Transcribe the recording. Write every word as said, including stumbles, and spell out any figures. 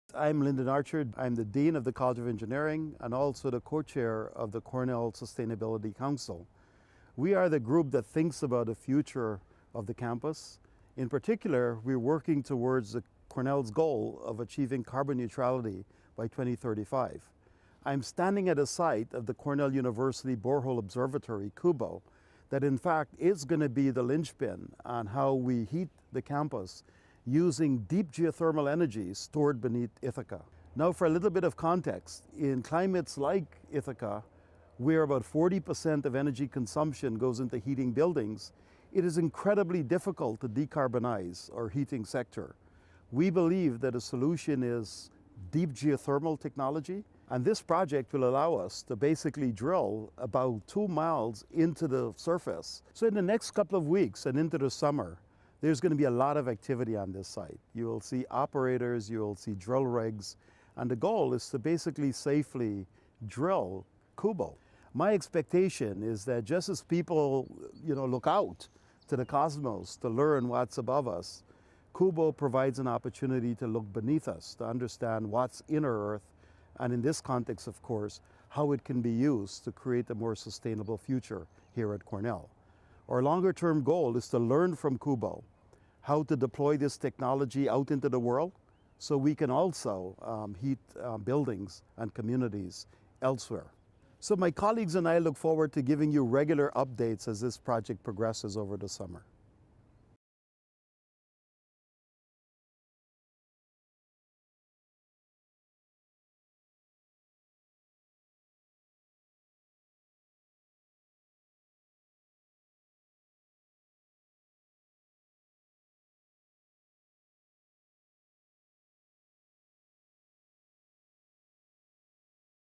I'm Lynden Archer. I'm the Dean of the College of Engineering and also the co-chair of the Cornell Sustainability Council. We are the group that thinks about the future of the campus. In particular, we're working towards the Cornell's goal of achieving carbon neutrality by twenty thirty-five. I'm standing at a site of the Cornell University Borehole Observatory, CUBO, that in fact is going to be the linchpin on how we heat the campus using deep geothermal energy stored beneath Ithaca. Now, for a little bit of context, in climates like Ithaca, where about forty percent of energy consumption goes into heating buildings, it is incredibly difficult to decarbonize our heating sector. We believe that a solution is deep geothermal technology, and this project will allow us to basically drill about two miles into the surface. So in the next couple of weeks and into the summer, there's going to be a lot of activity on this site. You will see operators, you will see drill rigs, and the goal is to basically safely drill CUBO. My expectation is that just as people, you know, look out to the cosmos to learn what's above us, CUBO provides an opportunity to look beneath us, to understand what's inner Earth, and in this context, of course, how it can be used to create a more sustainable future here at Cornell. Our longer-term goal is to learn from CUBO how to deploy this technology out into the world so we can also um, heat uh, buildings and communities elsewhere. So my colleagues and I look forward to giving you regular updates as this project progresses over the summer.